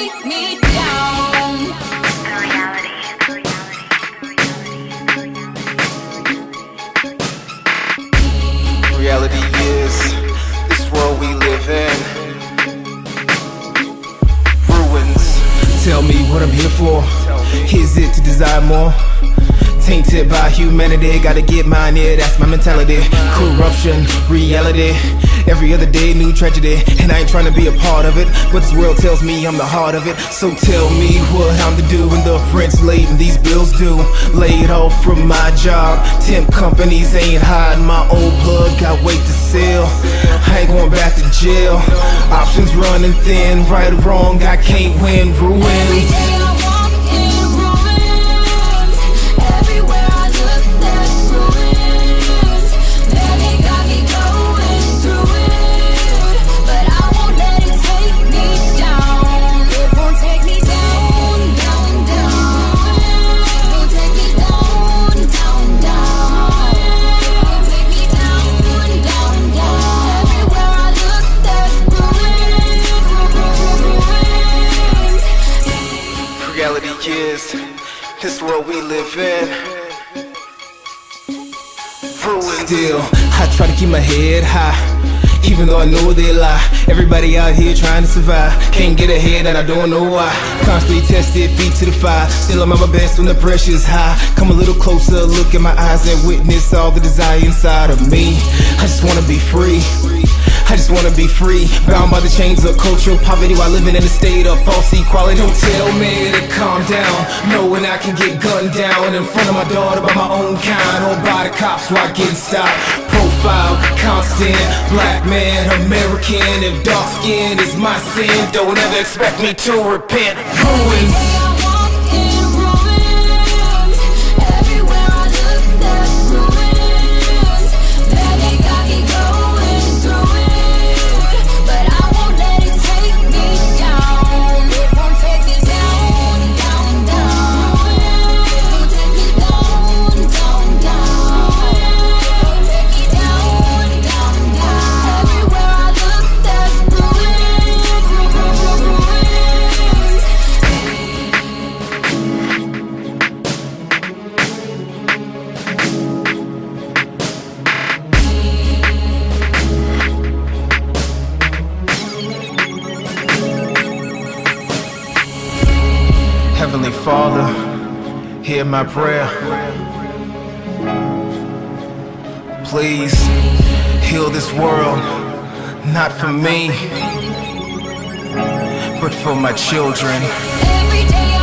take me down. Reality is this world we live in. Ruins. Tell me what I'm here for. Is it to desire more? Tainted by humanity, gotta get mine, yeah, that's my mentality. Corruption, reality, every other day new tragedy. And I ain't trying to be a part of it, but this world tells me I'm the heart of it. So tell me what I'm to do when the rent's late and these bills due. Laid off from my job, temp companies ain't hiding my old plug, got weight to sell. I ain't going back to jail, options running thin, right or wrong, I can't win. Ruins. Reality is this world we live in. Ruins. Still, I try to keep my head high, even though I know they lie. Everybody out here trying to survive, can't get ahead and I don't know why. Constantly tested, feet to the fire, still I'm at my best when the pressure's high. Come a little closer, look in my eyes and witness all the desire inside of me. I just wanna be free, I just wanna be free, bound by the chains of cultural poverty while living in a state of false equality. Don't tell me to calm down, knowing I can get gunned down in front of my daughter by my own kind, or by the cops while getting stopped. Profile, constant, black man, American. If dark skin is my sin, don't ever expect me to repent. Ruins. Heavenly Father, hear my prayer. Please heal this world, not for me, but for my children. Every day